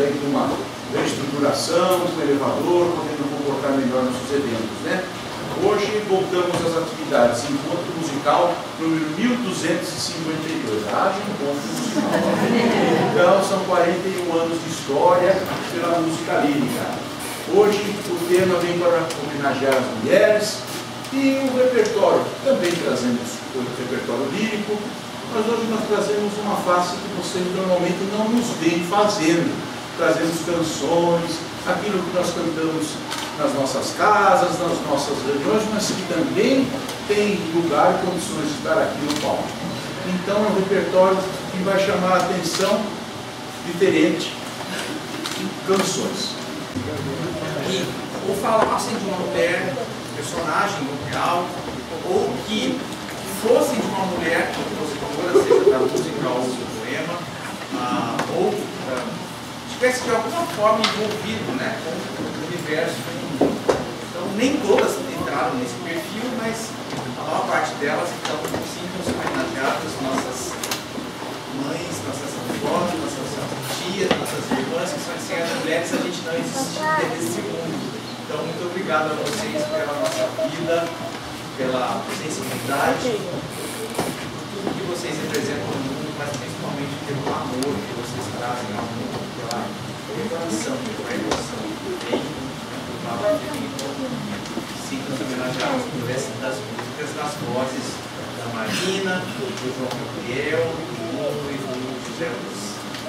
aí de uma reestruturação, um elevador, podendo comportar melhor nossos eventos, né? Hoje voltamos às atividades, encontro musical número 1252, haja encontro musical. Então são 41 anos de história pela música lírica. Hoje o tema vem para homenagear as mulheres e o repertório, também trazemos o repertório lírico, mas hoje nós trazemos uma face que vocês normalmente não nos veem fazendo. Trazemos canções, aquilo que nós cantamos nas nossas casas, nas nossas reuniões, mas que também tem lugar e condições de estar aqui no palco. Então é um repertório que vai chamar a atenção diferente de canções. E ou falassem de uma mulher, personagem real, ou que fossem de uma mulher compositora, seja da música ou do poema, ou estivesse de alguma forma envolvido, né, com o universo feminino. Então, nem todas entraram nesse perfil, mas a maior parte delas, então, sintam-se homenageadas, nossas mães, nossas avós, nossas tias, nossas irmãs, que são sem as mulheres, a gente não existiria nesse mundo. Então, muito obrigado a vocês pela nossa vida, pela sensibilidade, por tudo que vocês representam no mundo, mas principalmente pelo amor que vocês trazem ao mundo, pela revelação, pela emoção que tem no papo feminino. Sintam-se homenageados por essa das músicas, das vozes da Marina, do João Gabriel, do Hugo e do José Luiz.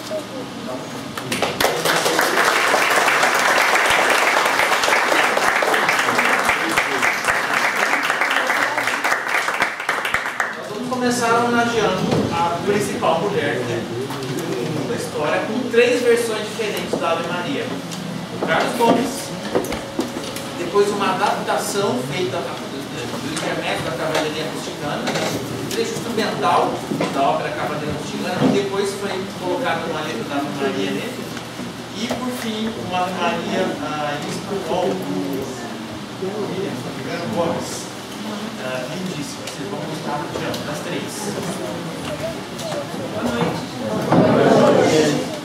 Começaram homenageando a principal mulher da história com 3 versões diferentes da Ave Maria. O Carlos Gomes, depois uma adaptação feita do intermédio da Cavalaria Rusticana, um trecho instrumental da ópera Cavalaria Rusticana, que depois foi colocado uma letra da Ave Maria nele, e por fim uma Ave Maria em espanhol do William Gomes. Lindíssima, vocês vão gostar das 3. Boa noite. Boa noite.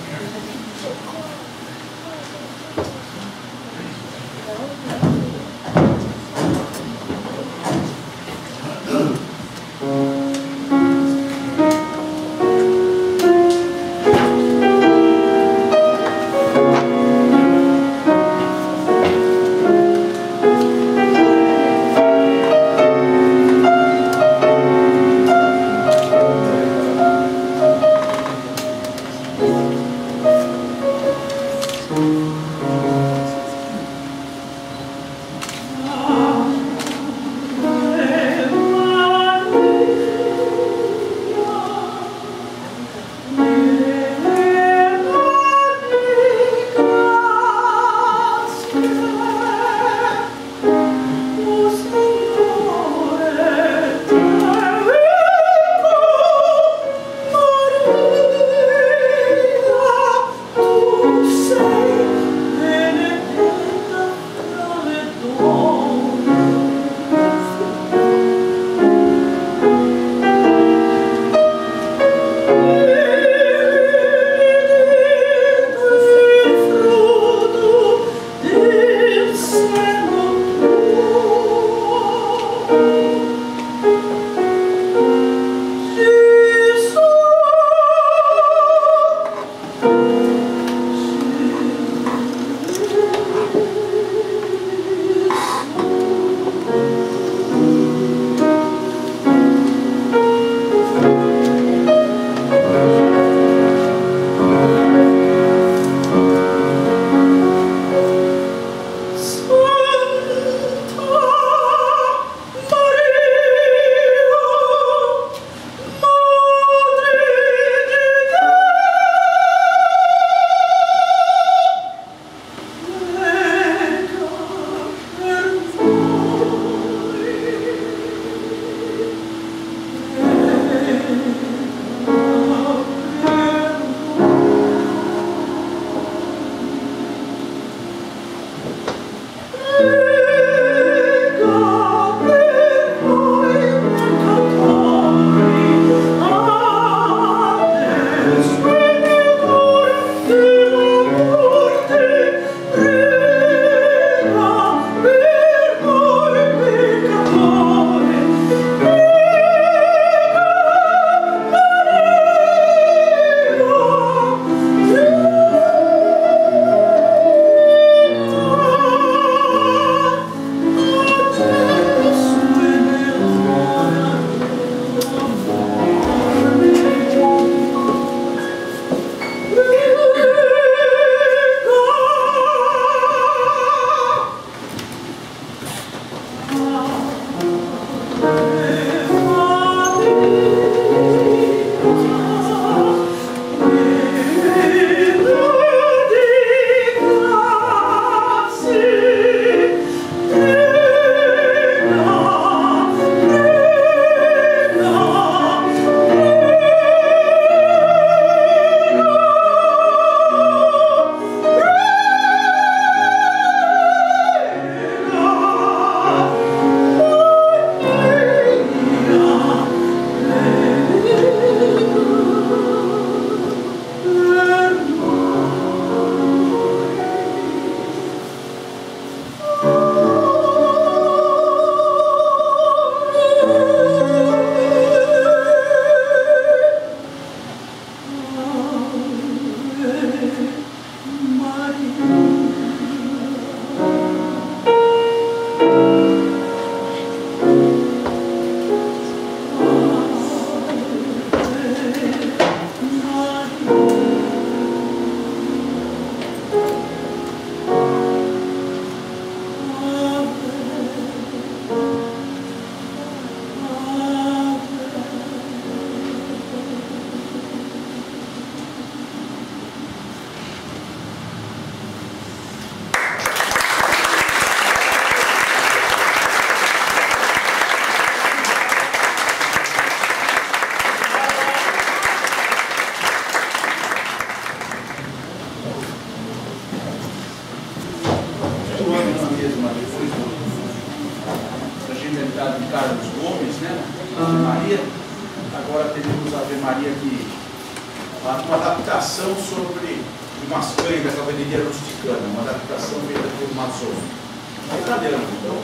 antes, né? Ave Maria. Agora teremos a Ave Maria aqui, uma adaptação sobre umas cães da cavalaria rusticana, uma adaptação feita por Mazon. Brincadeira, então,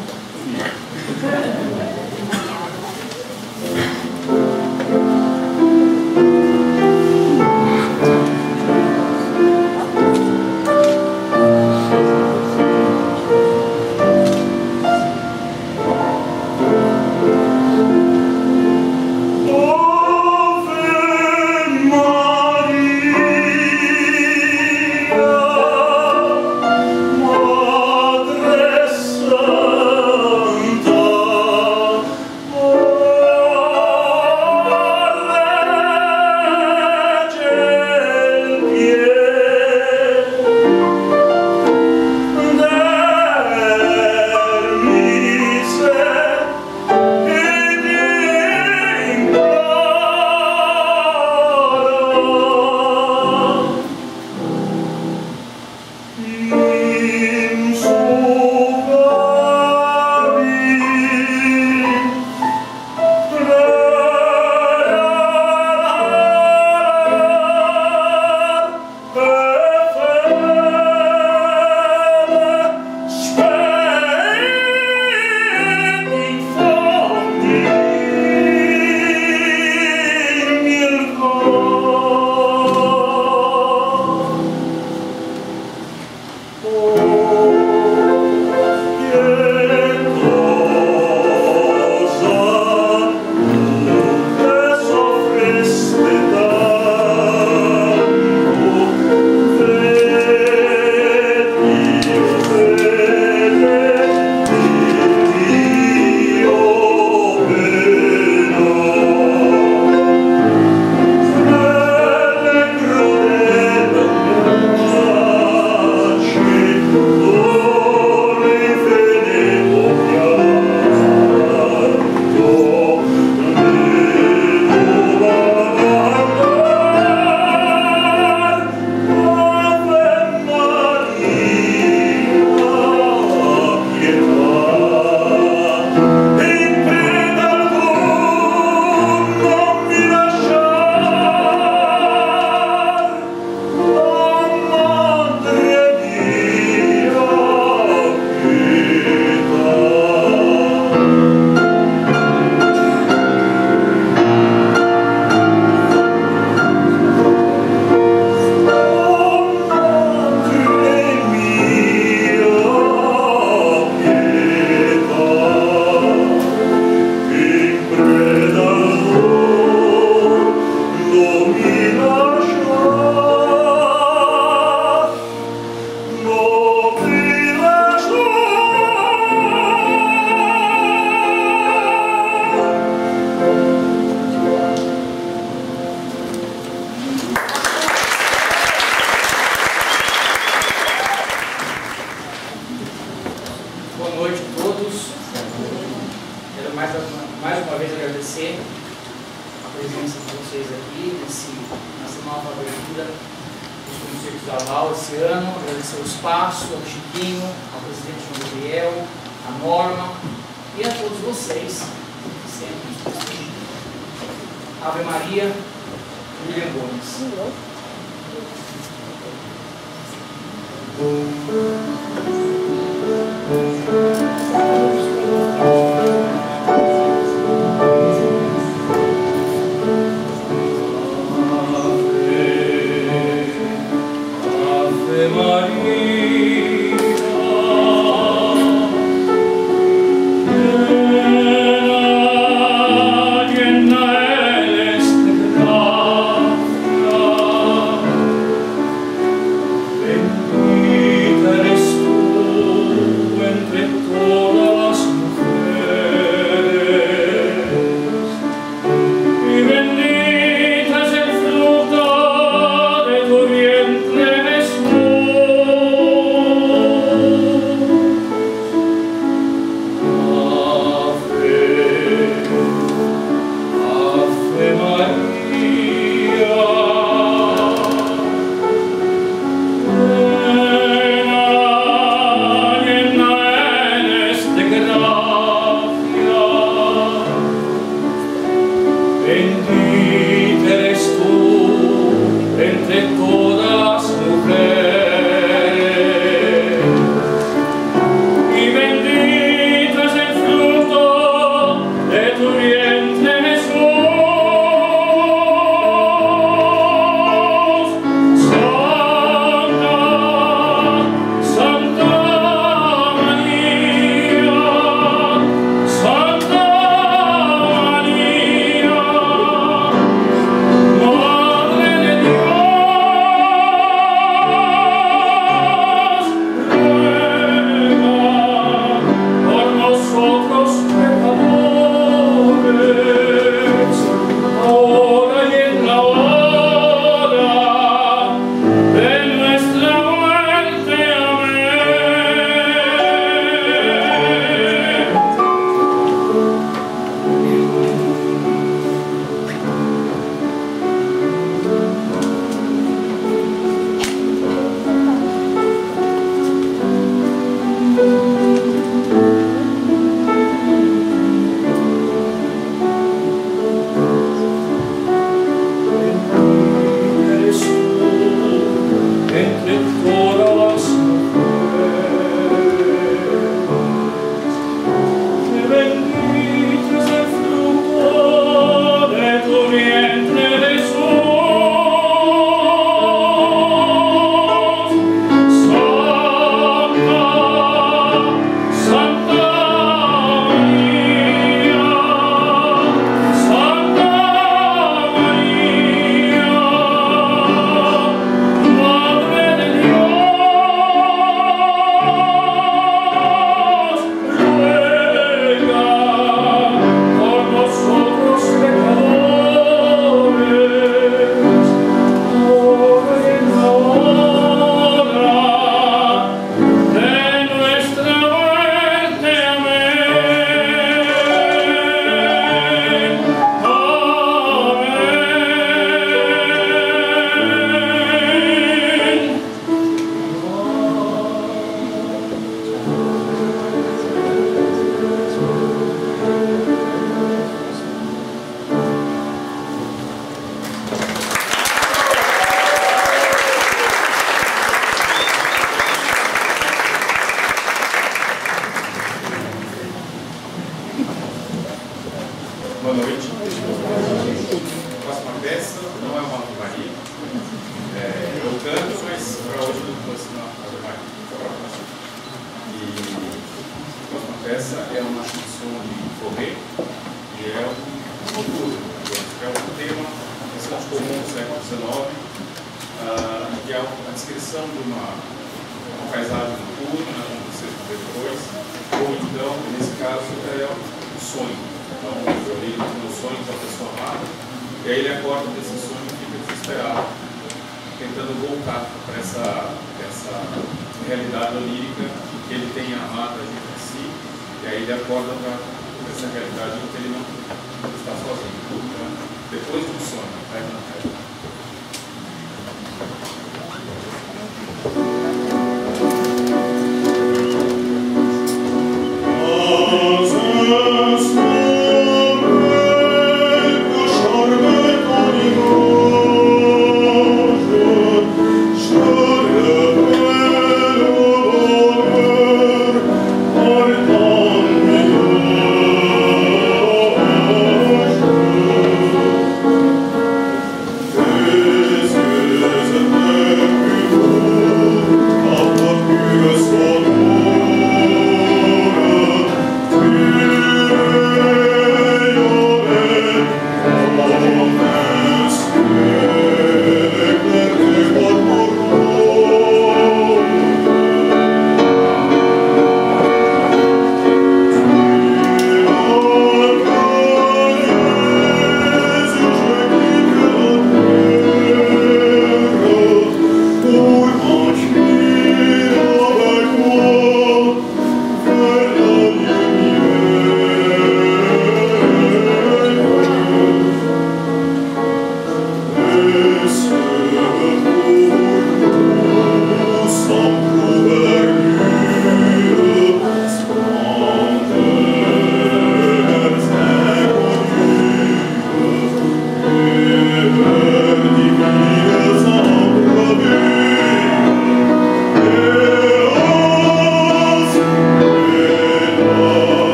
Ave Maria, William Gomes. Ave Maria. Bendita Bendita eres tú entre todas las mujeres, y bendito es el fruto de tu vientre, Jesús. Santa, Santa María, Santa María, Madre de Dios, ruega por nosotros pecadores, ahora y en la hora de nuestra muerte. Eres tú entre todas las mujeres, bendito es el fruto de tu vientre, Jesús. Santa, Santa María, Santa María, Madre de Dios, ruega por nosotros pecadores, ahora y en la hora de nuestra muerte. Amén. Boa noite. A próxima peça não é uma Ave Maria. Eu canto, mas para hoje não trouxe uma Ave Maria. E a próxima peça é uma chanson de Fauré, que é um tema bastante comum no século XIX, que é a descrição de uma paisagem noturna, acontecendo depois, ou então, nesse caso, é um sonho. Então, ele no sonho da pessoa amada, e aí ele acorda desse sonho e fica desesperado, tentando voltar para essa realidade onírica que ele tem amado dentro de si, e aí ele acorda para essa realidade em que ele não está sozinho. Então, depois do sonho, Por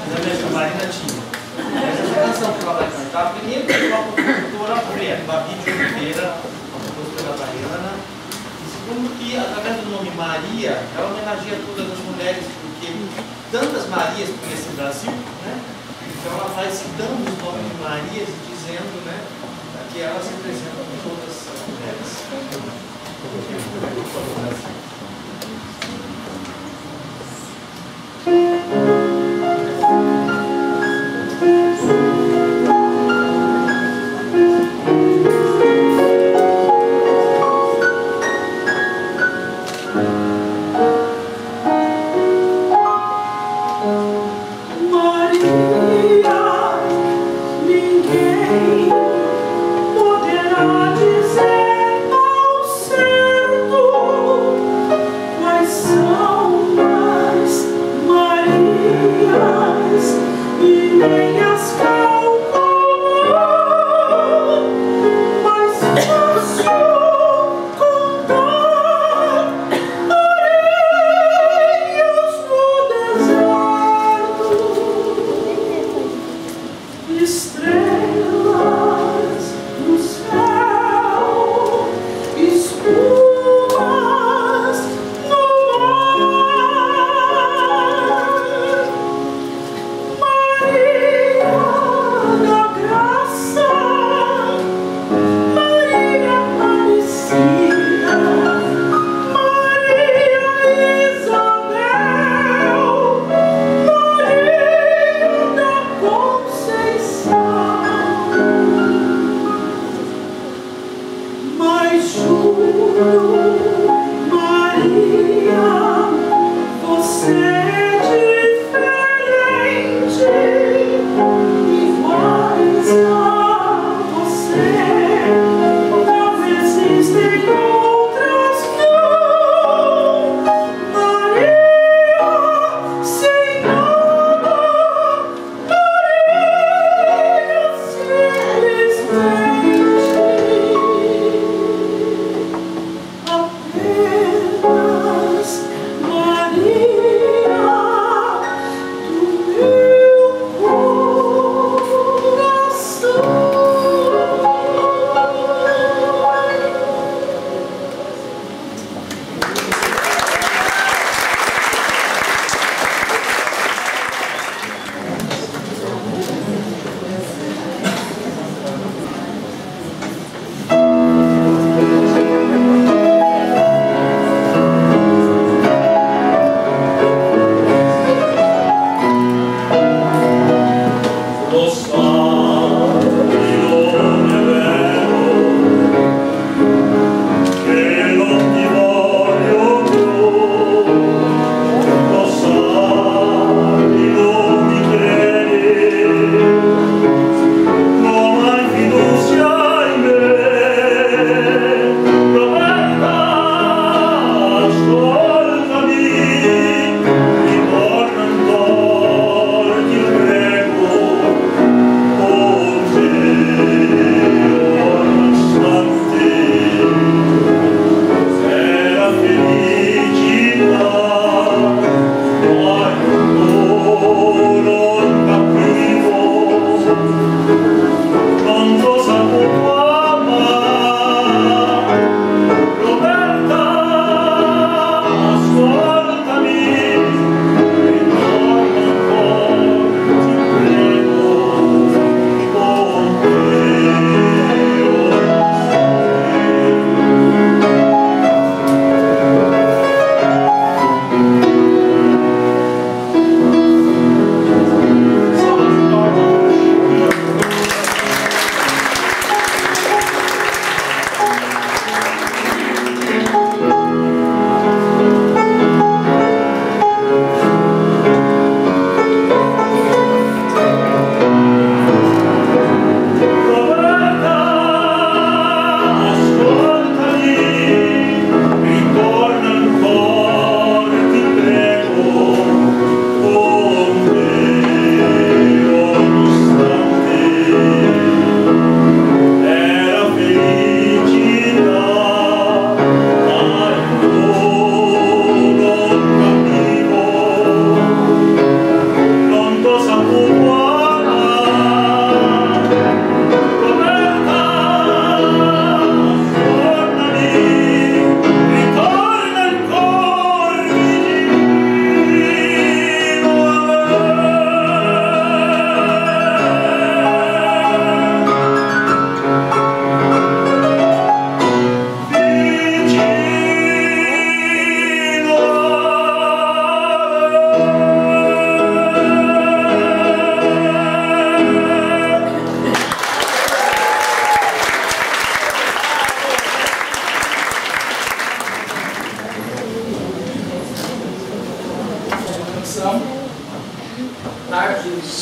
Mas a minha Marina tinha. Essa canção que ela vai cantar, primeiro que uma compositora mulher, Babi de Oliveira, uma compositora baiana, e segundo que, através do nome Maria, ela homenageia todas as mulheres, porque tantas Marias por esse Brasil, né? Então ela vai citando os nomes de Marias e dizendo, né, que elas representam todas as mulheres. Poderá dizer ao certo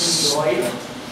Lindóia,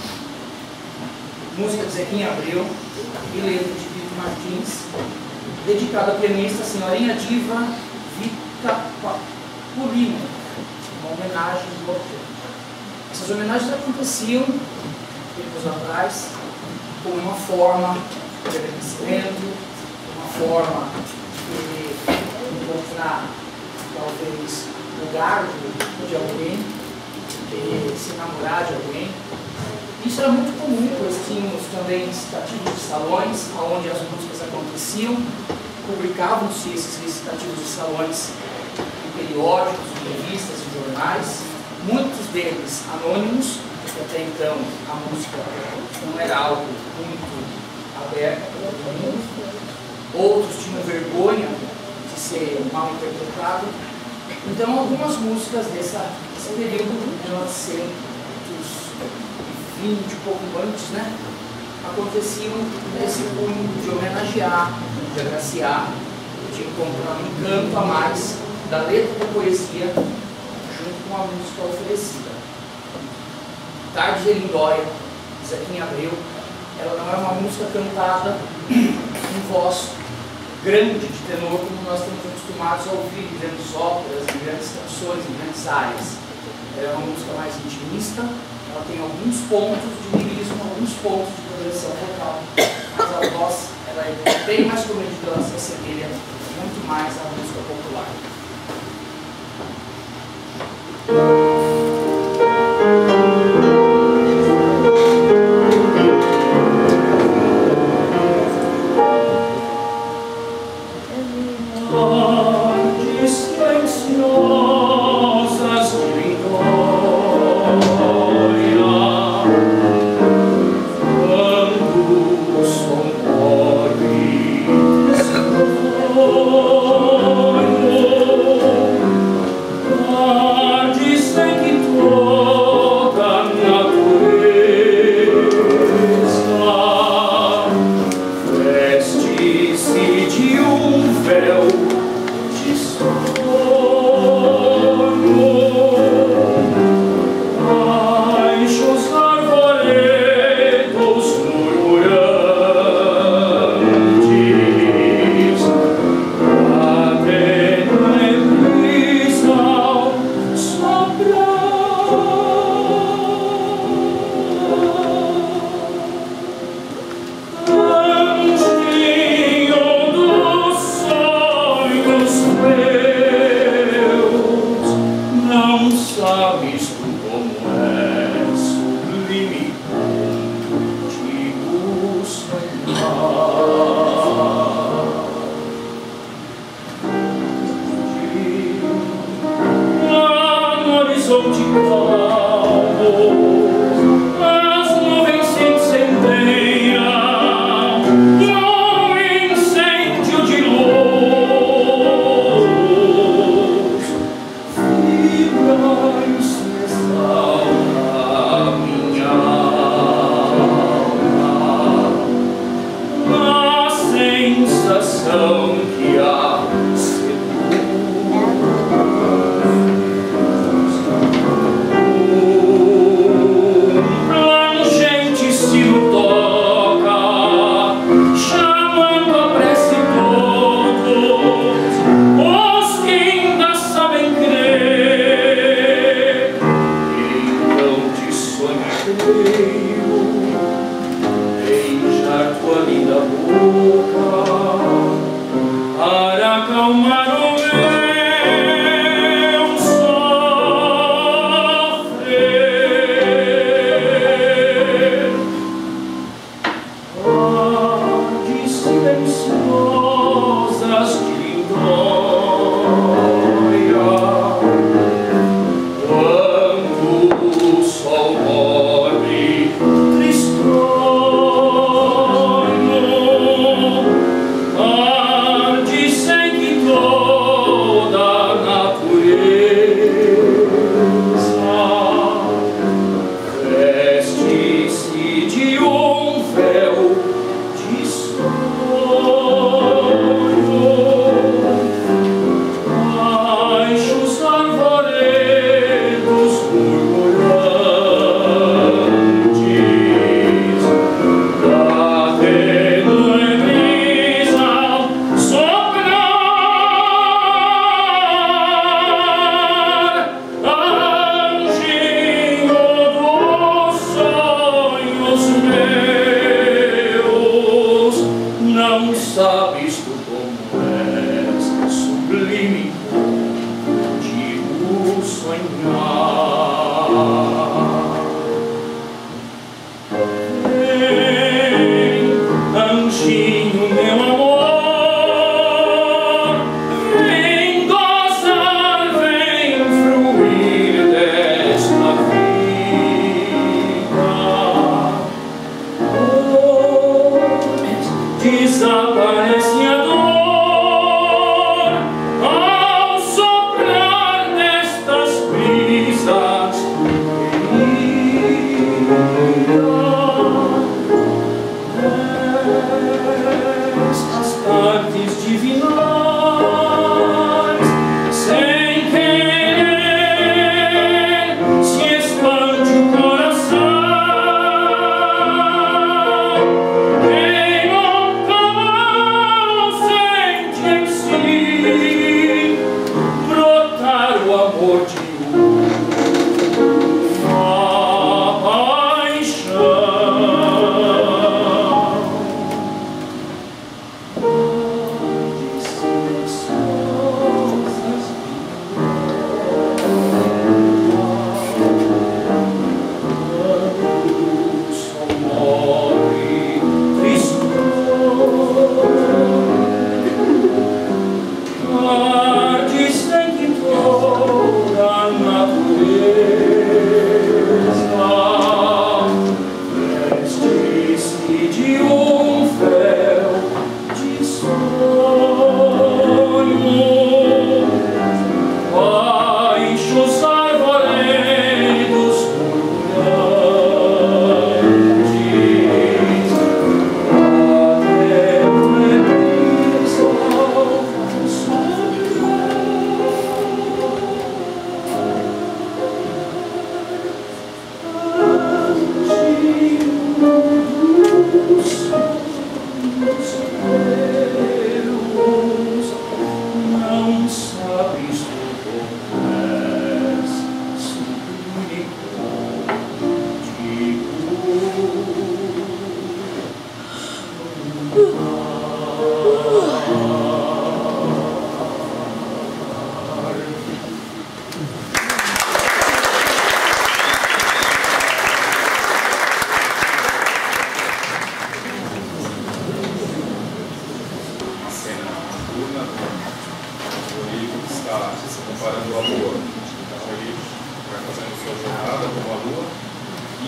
música de Zequinha Abreu e letra de Vitor Martins, dedicada à pianista Senhorinha Diva Vita Purino, uma homenagem importante. Essas homenagens aconteciam tempos atrás como uma forma de agradecimento, uma forma de encontrar talvez lugar de alguém, de se enamorar de alguém. Isso era muito comum, pois tínhamos também recitativos de salões, onde as músicas aconteciam, publicavam-se esses recitativos de salões em periódicos, em revistas, em jornais, muitos deles anônimos, porque até então a música não era algo muito aberto para todo mundo. Outros tinham vergonha de ser mal interpretado. Então, algumas músicas desse período, 1920, um pouco antes, né, aconteciam nesse cunho de homenagear, de agraciar, de encontrar um encanto a mais da letra da poesia junto com a música oferecida. Tarde de Lindóia, Zequinha Abreu, ela não é uma música cantada em voz grande de tenor, como nós estamos acostumados a ouvir em grandes óperas, em grandes canções, em grandes áreas. Ela é uma música mais intimista, ela tem alguns pontos de lirismo, alguns pontos de progressão vocal, mas a voz ela é bem mais comedida, ela se assemelha muito mais à música popular. Quando o sol morre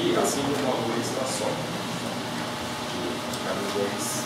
e assim como a lua está só. Cada dois.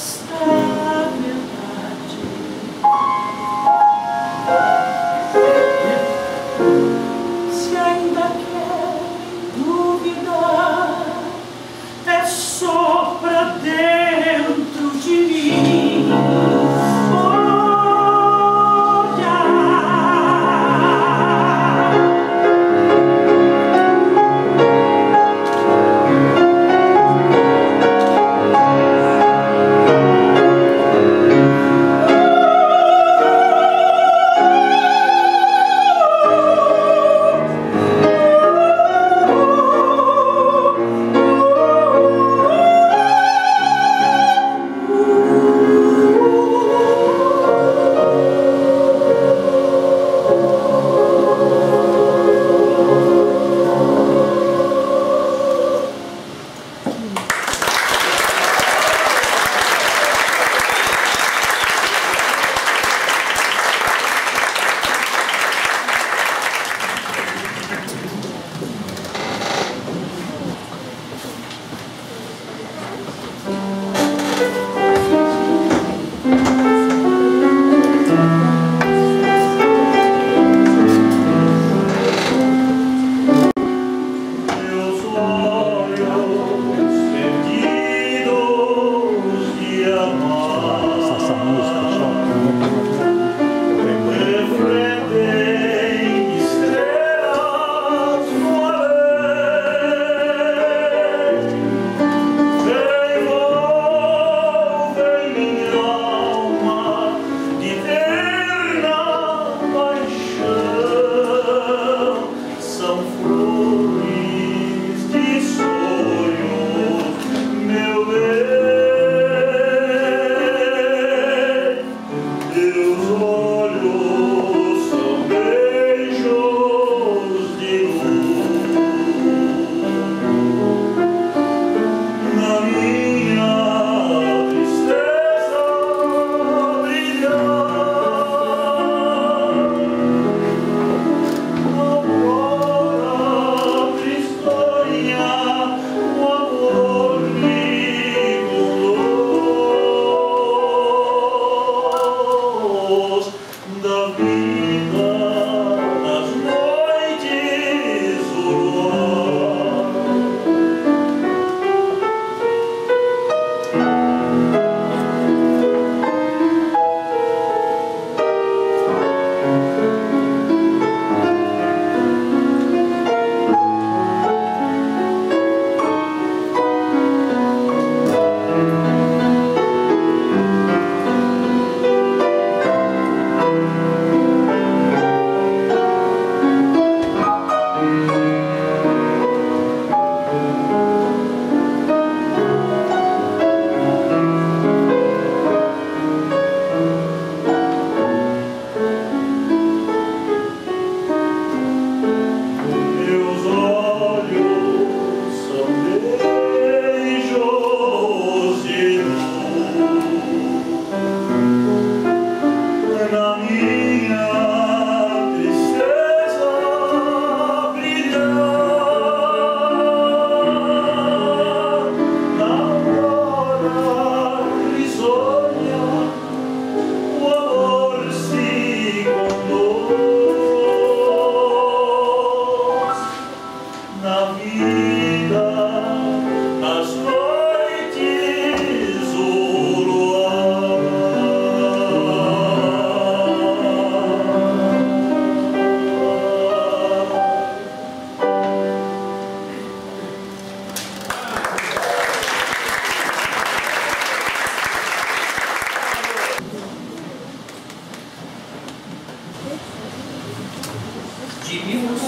de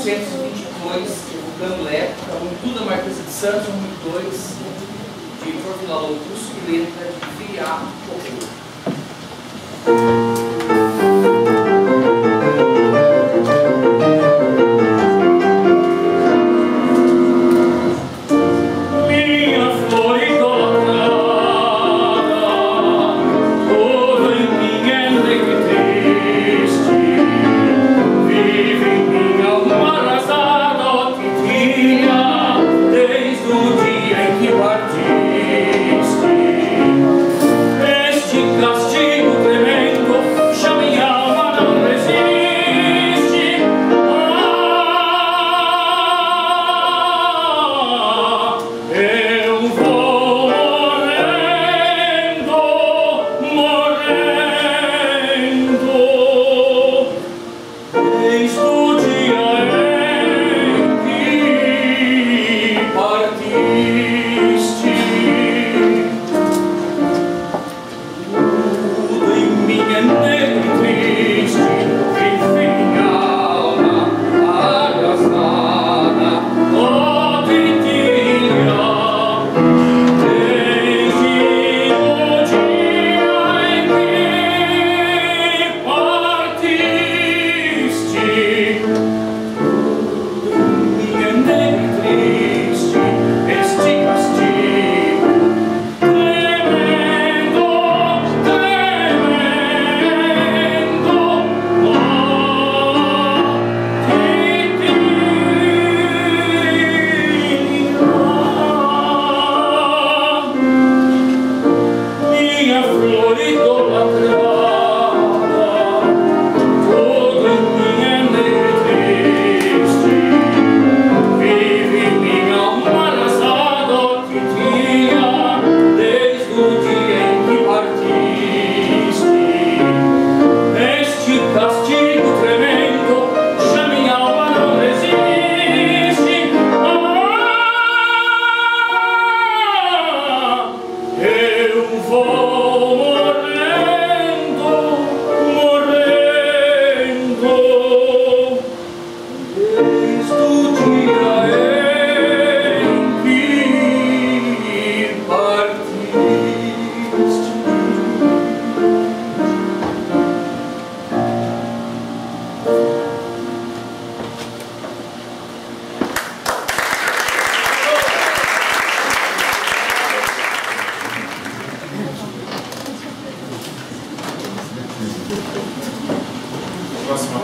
1822, divulgando época, Tudo da Marquesa de Santos, volume 2, de Portugal Augusto e letra de Viriato Correia. Desde o dia em que partiste,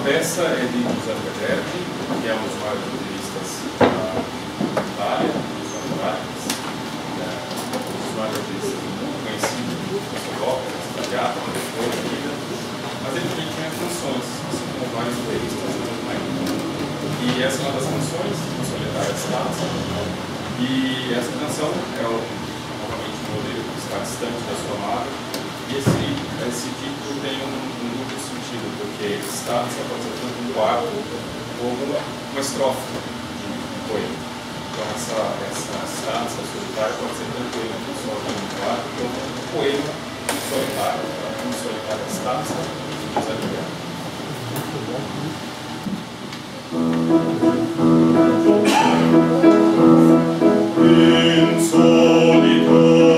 peça é de Giuseppe Verdi, que é um dos maiores roteiristas da Itália, dos vanguardas, um dos maiores roteiristas muito conhecidos, das óperas, da Traviata, da Vida, mas ele também tinha canções, assim como vários roteiristas da mesma época. E essa é uma das canções, Solitária Stanza, e essa canção é novamente um modelo que está distante da sua amada, e esse título tem um duplo sentido, porque Stanza pode ser tanto um quarto como uma estrofe de um poema. Então essa stanza solitária pode ser tanto poema que só tem um quarto, como um poema solitário, uma solitária stanza de Giuseppe Verdi. In solitaria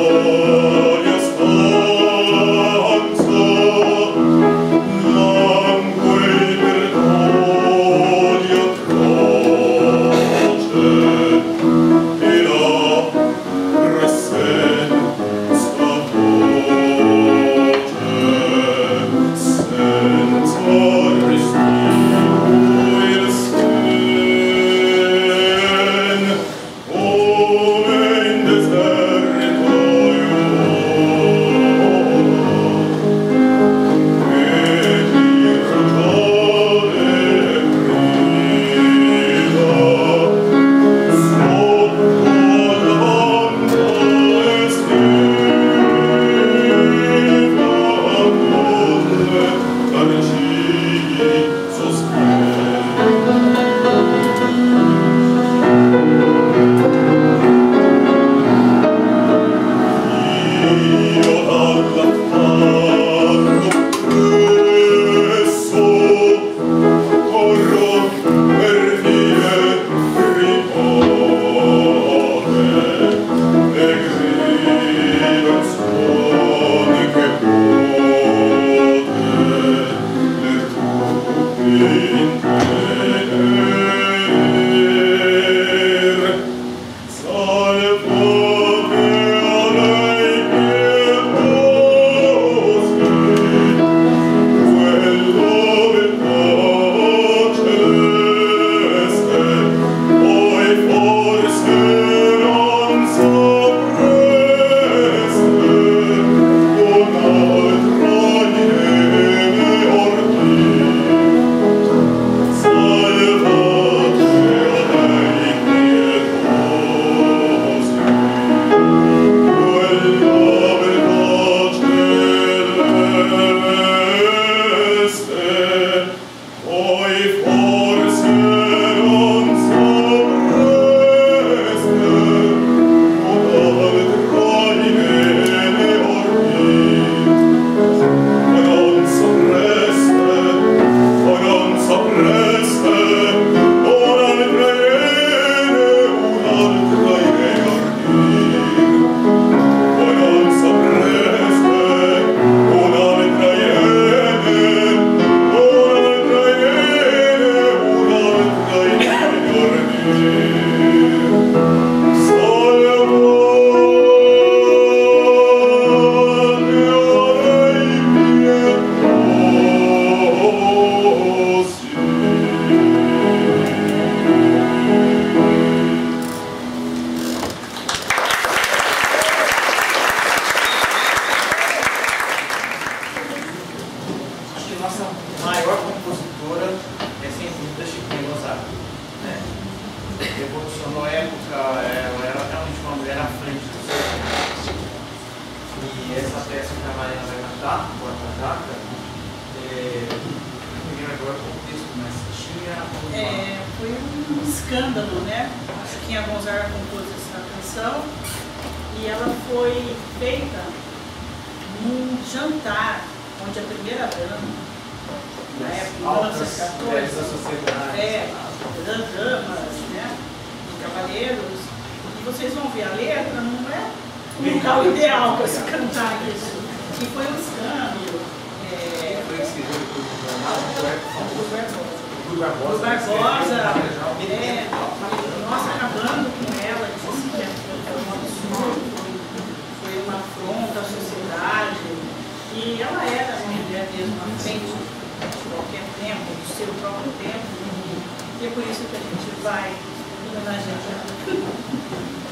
stanza Foi um escândalo, né? A Chiquinha Gonzaga compôs essa canção e ela foi feita num jantar onde a primeira dama, na época, em 1914, das damas, né? Dos cavaleiros, e vocês vão ver a letra, não é o local ideal para se cantar isso. E foi um escândalo. O Barbosa, nossa, acabando com ela, disse assim, que foi um absurdo, foi uma afronta à sociedade, e ela era uma mulher mesmo à frente de qualquer tempo, do seu próprio tempo. E é por isso que a gente vai homenagear.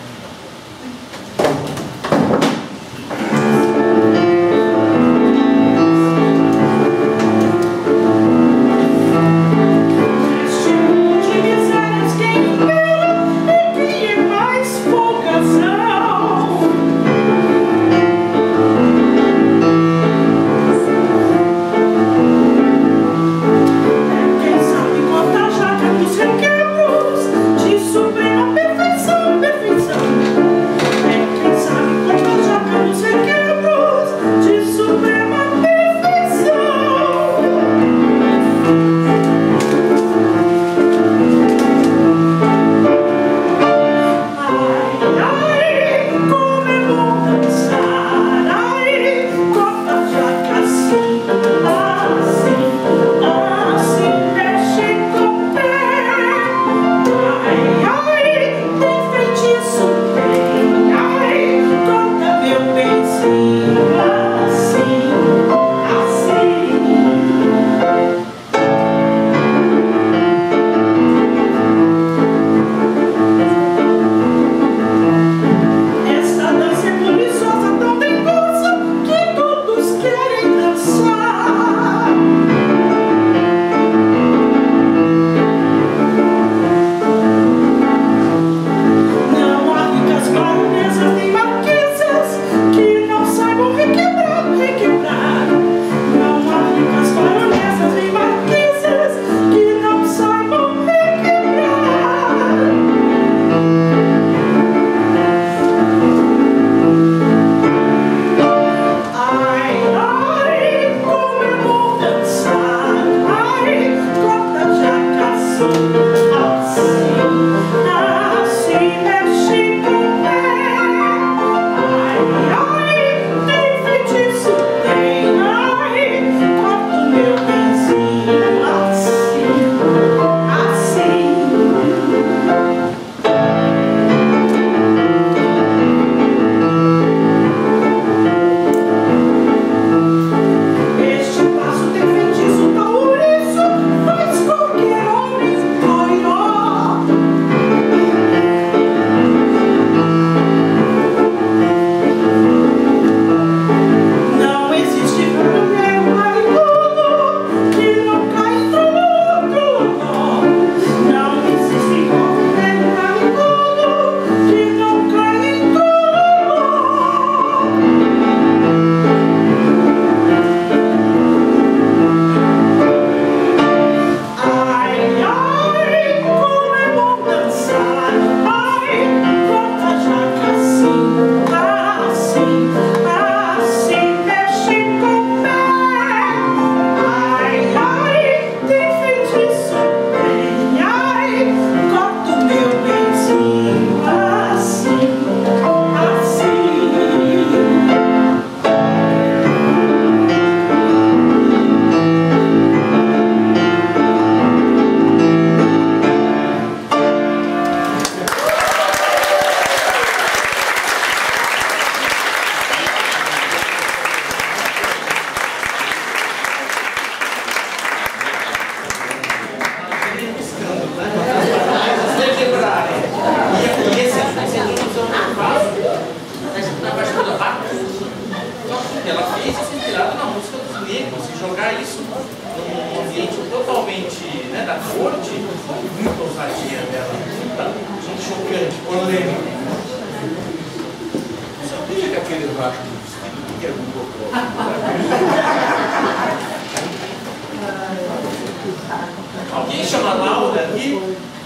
Alguém chama Laura aqui?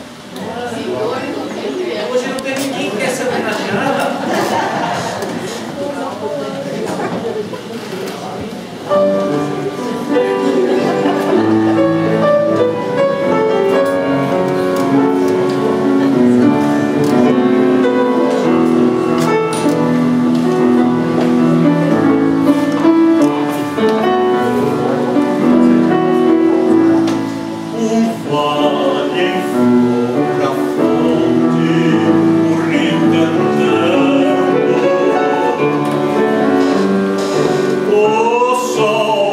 Hoje não tem ninguém que quer ser homenageada. O sol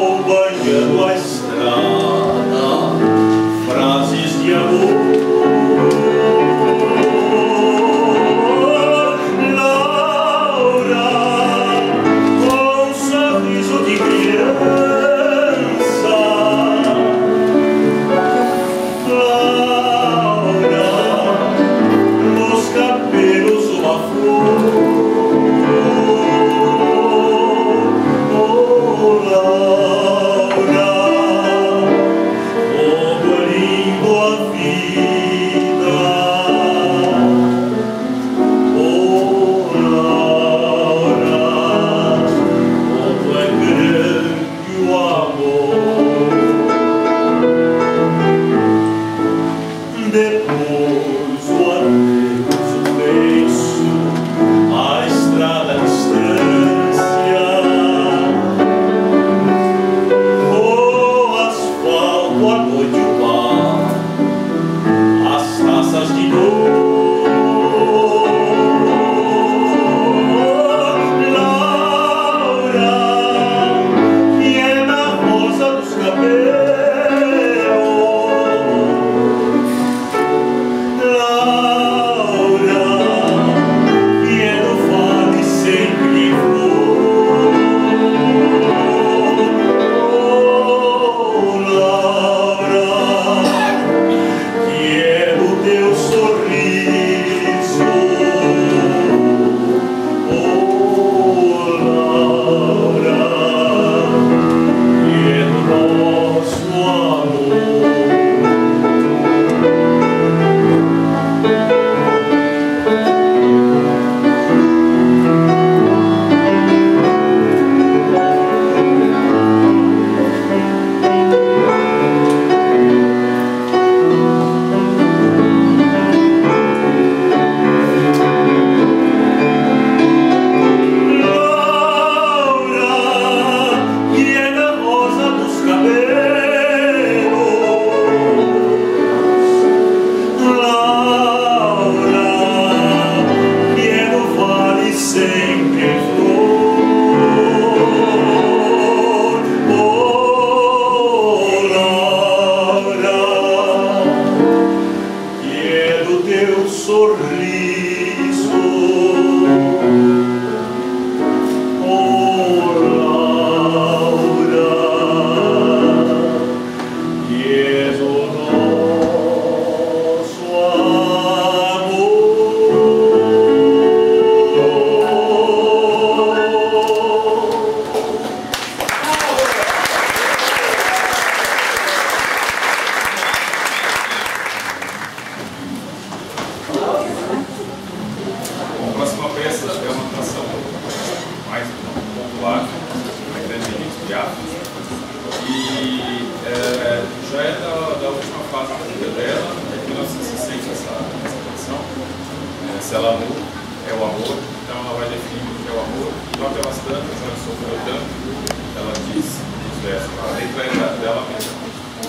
Biafra. E já é da última fase da vida dela, é de 1960 essa canção. Selamu é o amor, então ela vai definir o que é o amor. E lá pelas tantas, ela sofreu tanto, ela diz nos versos, a letra é dela mesma.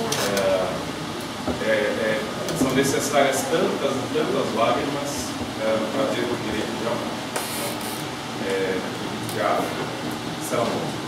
São necessárias tantas lágrimas para ter o direito de amar. Selamu.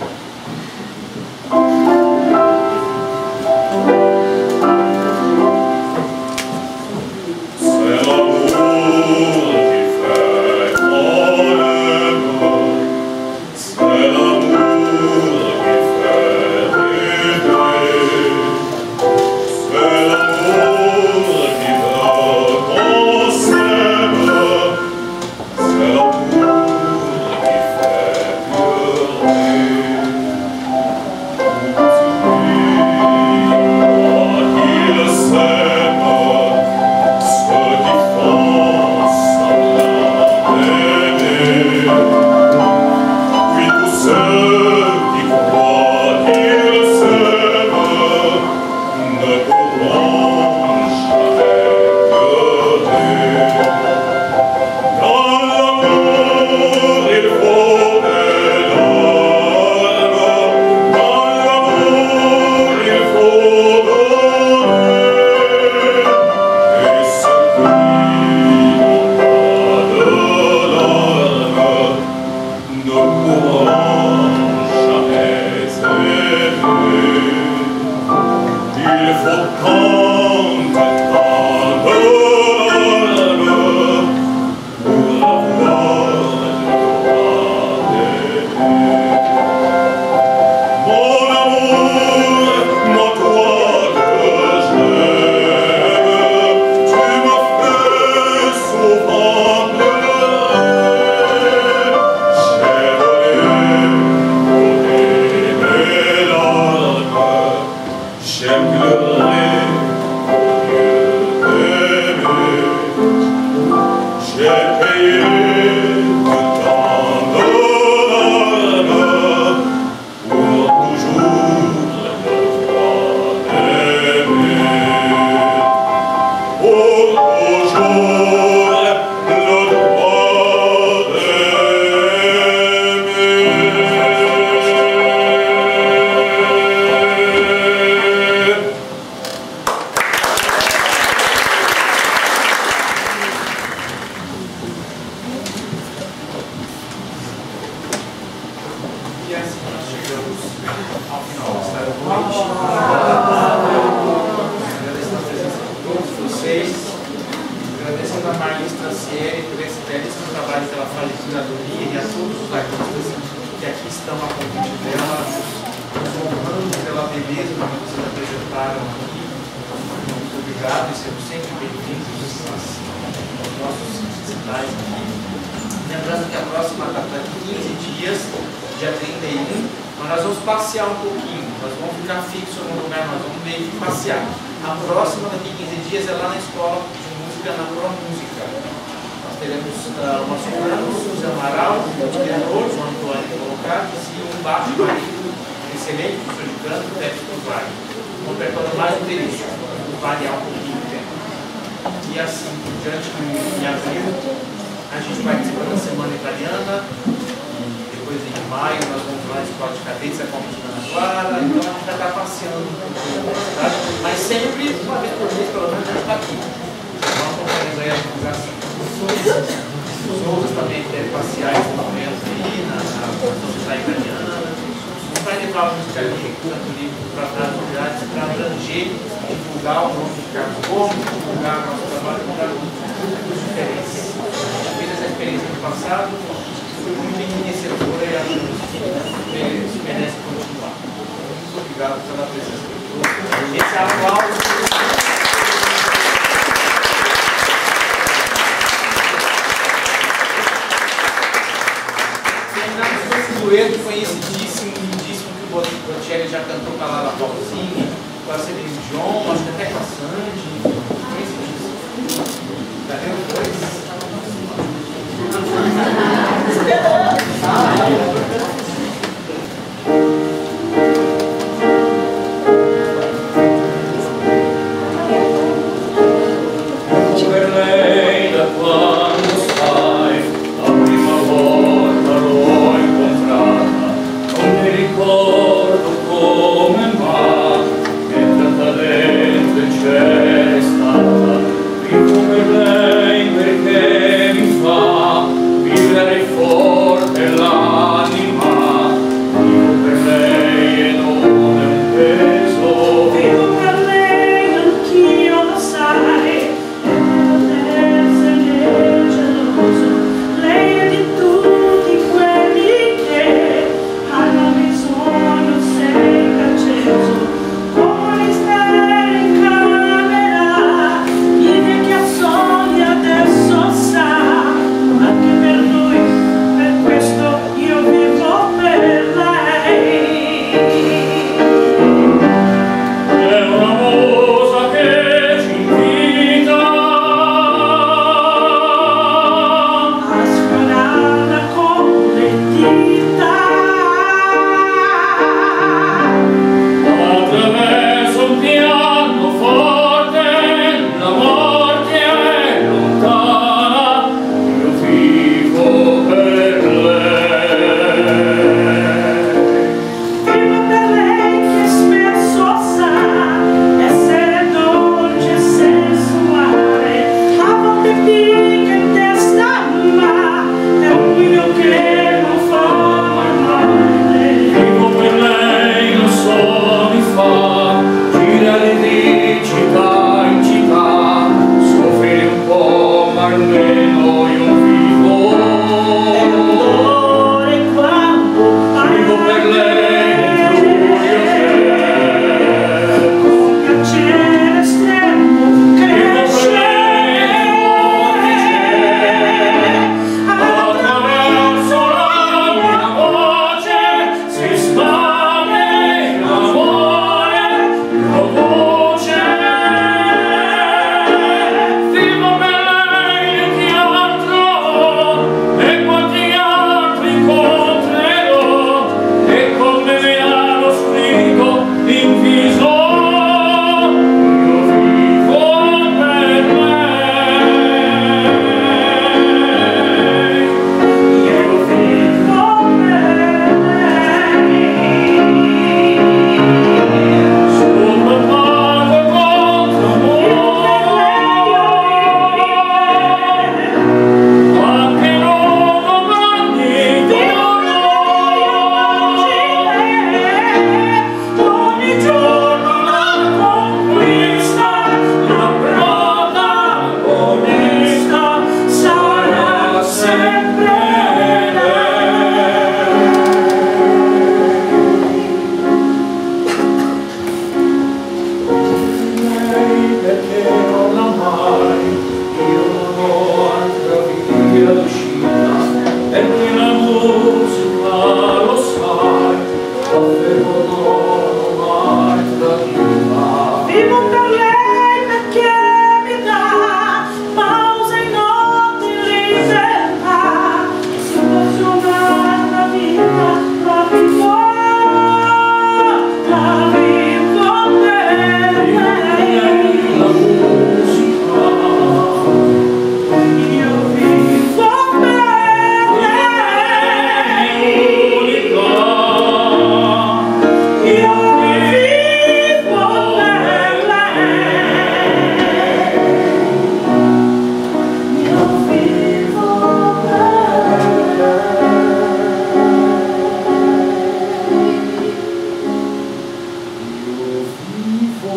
Lembrando que a próxima data de 15 dias, dia 31, mas nós vamos passear um pouquinho, nós vamos ficar fixos no lugar, nós vamos meio que passear. A próxima daqui 15 dias é lá na escola de música, na Pro Música. Nós teremos uma soprano, Suzy Amaral, o tenor, o Antônio Colocados e um baixo marido, excelente professor de canto, o Pepe Tuvari. Um repertório mais inteligente, variar um pouquinho o tempo. E assim por diante, em abril, a gente participa da Semana Italiana, e depois em maio nós vamos lá na Escola de Cadência com a Ana Clara, então a gente já está passeando um pouco na cidade, mas sempre, uma vez por mês, pelo menos, a gente está aqui. Então acompanhando aí a divulgação. Os outros também devem passear esse momento aí na Sociedade Italiana. A gente vai levar a música livre, canto livre para as unidades, para abranger, divulgar o nome de Carlos Gomes, divulgar o nosso trabalho, divulgar as diferenças. Essa experiência do passado foi muito enriquecedora e acho que merece continuar. Muito obrigado pela presença de todos. Esse aplauso. Terminamos com esse dueto conhecidíssimo, lindíssimo, que o Bocelli já cantou com a Lara Pausini, com a Celine Dion, acho que até com a Sandy. Conhecidíssimo. Já deu dois.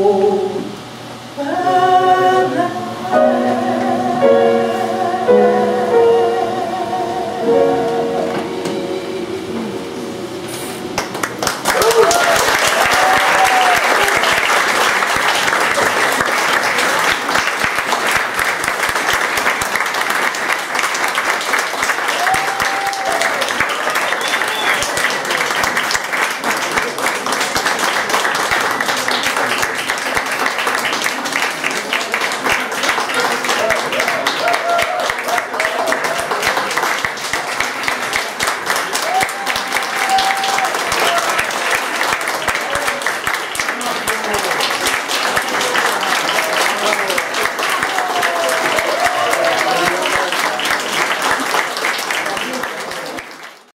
amor.